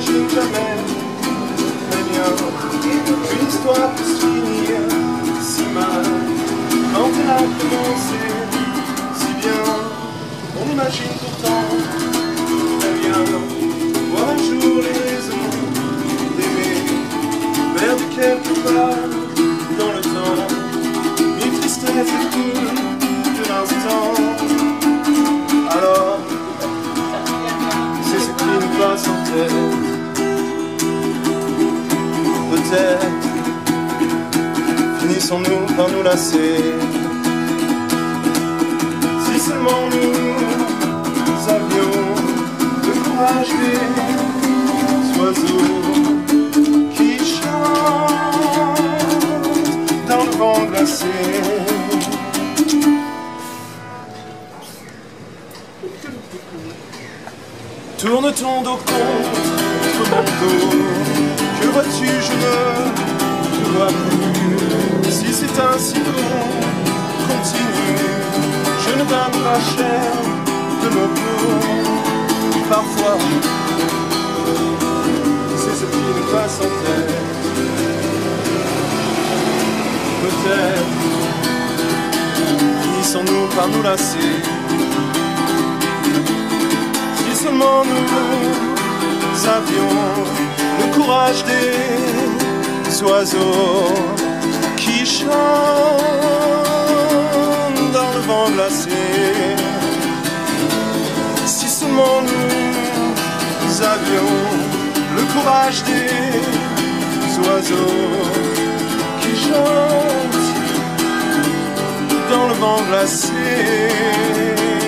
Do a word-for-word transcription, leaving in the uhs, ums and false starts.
n'imagine jamais, très bien, qu'une histoire puisse finir si mal, quand elle a commencé si bien. On imagine pourtant très bien voir un jour les raisons d'aimer, vers quelque part dans le temps, mille tristesses écoulent de l'instant. Alors, c'est ce qui nous passe en tête. Peut-être finissons-nous par nous lasser. Si seulement nous avions le courage des oiseaux qui chantent dans le vent glacé. Tourne ton dos contre mon dos, que vois-tu, je ne te vois plus. Si c'est ainsi qu'on continue, je ne donne pas cher de nos peaux. Parfois, c'est ce qui nous passe en tête. Peut-être finissons-nous par nous lasser. Si seulement nous avions le courage des oiseaux qui chantent dans le vent glacé. Si seulement nous avions le courage des oiseaux qui chantent dans le vent glacé.